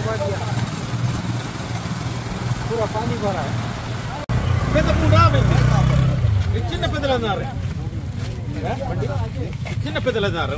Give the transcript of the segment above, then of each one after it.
पूरा पानी भरा है। చిన్న పెద్దలు అన్నారు చిన్న పెద్దలు అన్నారు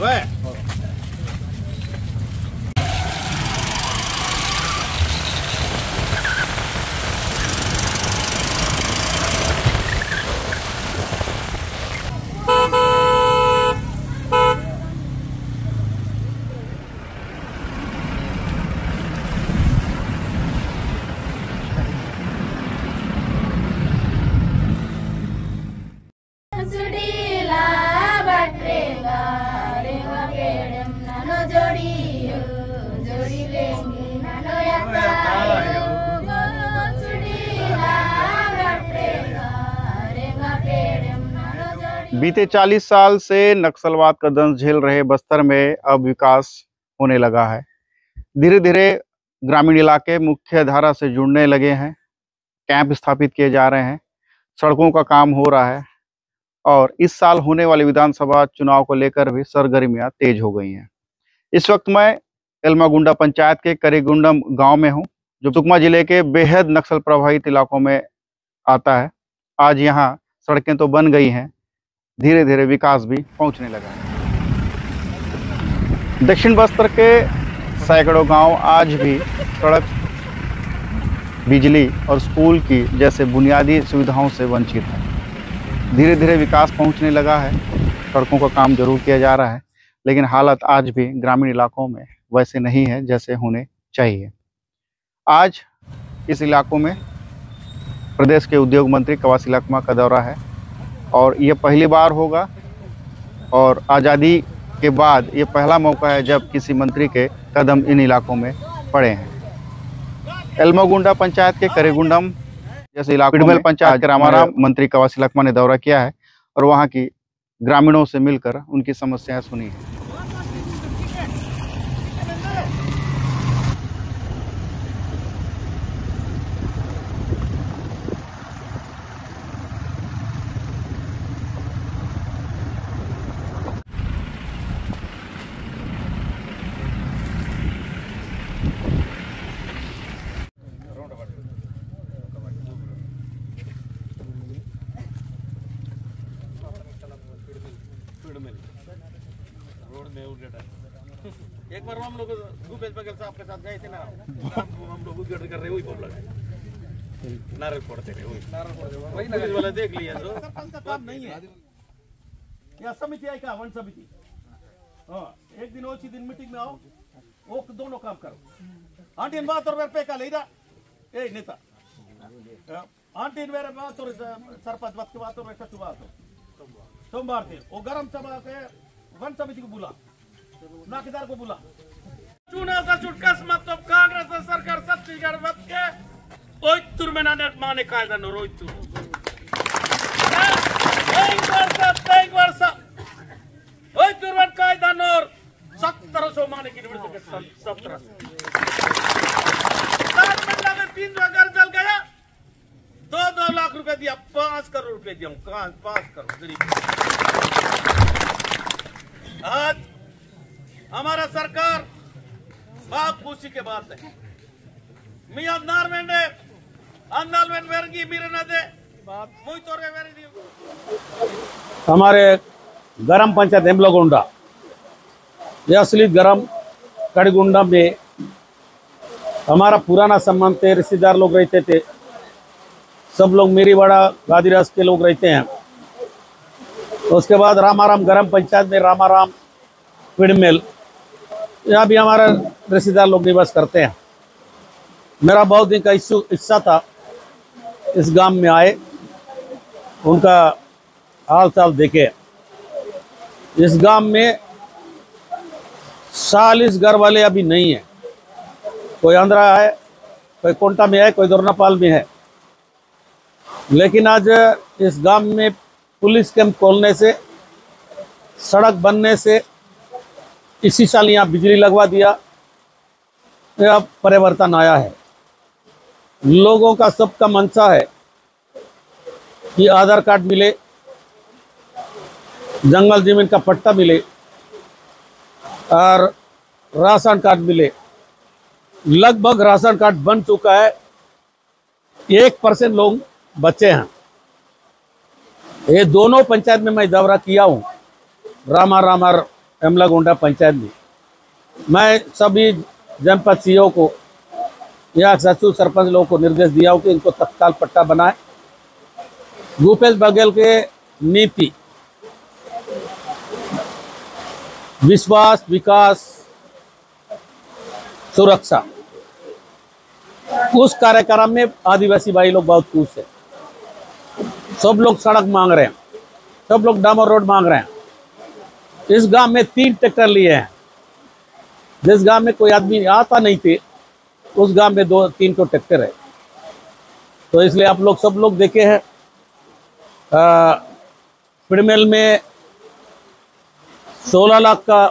बीते 40 साल से नक्सलवाद का दंश झेल रहे बस्तर में अब विकास होने लगा है। धीरे धीरे ग्रामीण इलाके मुख्य धारा से जुड़ने लगे हैं, कैंप स्थापित किए जा रहे हैं, सड़कों का काम हो रहा है और इस साल होने वाले विधानसभा चुनाव को लेकर भी सरगर्मियां तेज हो गई हैं। इस वक्त मैं एल्मागुंडा पंचायत के करीगुंडम गांव में हूं, जो सुकमा जिले के बेहद नक्सल प्रभावित इलाकों में आता है। आज यहां सड़कें तो बन गई हैं, धीरे धीरे विकास भी पहुंचने लगा है। दक्षिण बस्तर के सैकड़ों गांव आज भी सड़क, बिजली और स्कूल की जैसे बुनियादी सुविधाओं से वंचित है। धीरे धीरे विकास पहुंचने लगा है, सड़कों का काम जरूर किया जा रहा है, लेकिन हालत आज भी ग्रामीण इलाकों में वैसे नहीं है जैसे होने चाहिए। आज इस इलाकों में प्रदेश के उद्योग मंत्री कवासी लखमा का दौरा है और ये पहली बार होगा और आज़ादी के बाद ये पहला मौका है जब किसी मंत्री के कदम इन इलाकों में पड़े हैं। एल्मागुंडा पंचायत के करीगुंडम जैसे इलाकों में पंचायत के रामाराम मंत्री कवासी लखमा ने दौरा किया है और वहाँ की ग्रामीणों से मिलकर उनकी समस्याएं सुनी है। एक बार हम लोग भूपेश बघेल साहब के साथ गए थे ना, हम लोग उद्घाटन कर रहे वही बोल रहे नारल फोड़ते रहे वही पुलिस वाला देख लिया तो काम नहीं है। या समिति आई का वन समिति, हाँ एक दिन ओसी दिन मीटिंग में आओ, वो दोनों काम करो। आंटी बात और पे का लेदा ए नेता आंटी वेरे बात और सरपंच बात की बात और कछु बात सोमवार थे वो गरम सभा के वन समिति को बुला, नाकेदार को बुला। चुनाव का चुटकस मतलब कांग्रेस सरकार छत्तीसगढ़ मत के ओइतुर में नाने माने कायदा न रोइतुर एक वर्ष ओइतुर में कायदा नोर 1700 माने की निवृत्त के 1700 सात महीना में 3 घर जल गया, 2 लाख रुपए दिया, 5 करोड़ रुपए दिया, 5 करोड़ गरीब। आज हमारा सरकार बाग खुशी के बात है मियां नारवेंडे अंदालवेन वेरगी मिरनदे मुई तोरे वेरगी। हमारे गरम पंचायत एम्लागुंडा, यह असली गरम कड़ीगुंडा में हमारा पुराना संबंध थे, रिश्तेदार लोग रहते थे, सब लोग मेरी बड़ा गादीराज के लोग रहते हैं। उसके बाद रामाराम गरम पंचायत में रामाराम पिड़मेल, यहाँ भी हमारा रिश्तेदार लोग निवास करते हैं। मेरा बहुत दिन का इच्छा था इस गांव में आए, उनका हाल चाल देखे। इस गांव में 40 घर वाले अभी नहीं है, कोई आंध्रा है, कोई कोंटा में है, कोई दोरनापाल में है। लेकिन आज इस गांव में पुलिस कैंप खोलने से, सड़क बनने से, इसी साल यहाँ बिजली लगवा दिया, यह परिवर्तन आया है। लोगों का सबका मंशा है कि आधार कार्ड मिले, जंगल जमीन का पट्टा मिले और राशन कार्ड मिले। लगभग राशन कार्ड बन चुका है, 1% लोग बचे हैं। ये दोनों पंचायत में मैं दौरा किया हूँ, रामा और एमलागोंडा पंचायत में। मैं सभी जनपद सीओ को या सचिव सरपंच लोगों को निर्देश दिया हूँ कि इनको तत्काल पट्टा बनाए। भूपेश बघेल के नीति विश्वास, विकास, सुरक्षा, उस कार्यक्रम में आदिवासी भाई लोग बहुत खुश है। सब लोग सड़क मांग रहे हैं, सब लोग डामर रोड मांग रहे हैं। इस गांव में 3 ट्रैक्टर लिए हैं। जिस गांव में कोई आदमी आता नहीं थे, उस गांव में 2-3 तो ट्रैक्टर है। तो इसलिए आप लोग सब लोग देखे हैं, पिड़मेल में 16 लाख का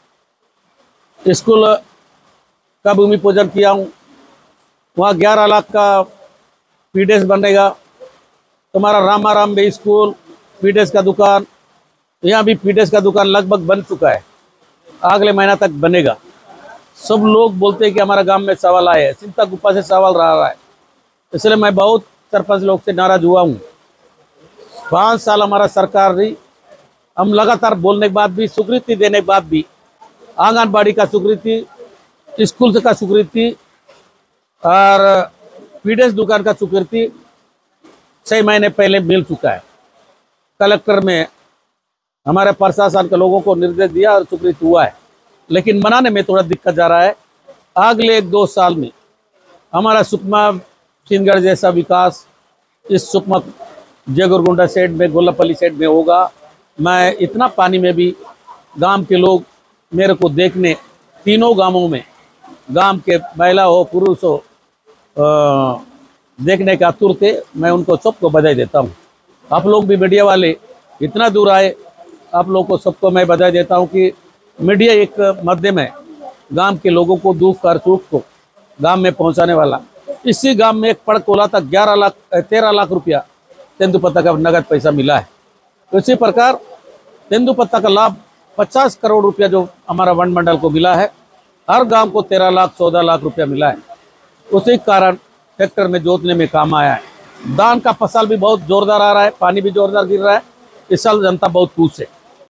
स्कूल का भूमि पूजन किया हूँ। वहाँ 11 लाख का पीडीएस बनेगा। तुम्हारा रामाराम में स्कूल, पीडीएस का दुकान, यहाँ भी पीडीएस का दुकान लगभग बन चुका है, अगले महीना तक बनेगा। सब लोग बोलते हैं कि हमारा गांव में सवाल आए है, चिंता गुप्पा से सवाल रहा है। इसलिए मैं बहुत सरपंच लोग से नाराज हुआ हूँ। 5 साल हमारा सरकार रही, हम लगातार बोलने के बाद भी, स्वीकृति देने के बाद भी, आंगनबाड़ी का स्वीकृति, स्कूल का स्वीकृति और पीडीएस दुकान का स्वीकृति 6 महीने पहले मिल चुका है। कलेक्टर में हमारे प्रशासन के लोगों को निर्देश दिया और स्वीकृति हुआ है, लेकिन बनाने में थोड़ा दिक्कत जा रहा है। अगले 1-2 साल में हमारा सुकमा सिंगड़ जैसा विकास इस सुकमा जयगुरगुंडा साइड में, गोलापल्ली साइड में होगा। मैं इतना पानी में भी गांव के लोग मेरे को देखने, तीनों गांवों में गांव के महिला हो पुरुष हो देखने का आतुर थे। मैं उनको सबको बधाई देता हूं। आप लोग भी मीडिया वाले इतना दूर आए, आप लोग को सबको मैं बधाई देता हूं कि मीडिया एक माध्यम है गांव के लोगों को दुख और सुख को गांव में पहुंचाने वाला। इसी गांव में एक पड़कोला तक 13 लाख रुपया तेंदुपत्ता का नगद पैसा मिला है। तो इसी प्रकार तेंदुपत्ता का लाभ 50 करोड़ रुपया जो हमारा वन मंडल को मिला है, हर गांव को 13 लाख 14 लाख रुपया मिला है। उसी कारण ट्रैक्टर में जोतने में काम आया है। धान का फसल भी बहुत जोरदार आ रहा है, पानी भी जोरदार गिर रहा है। इस साल जनता बहुत खुश है।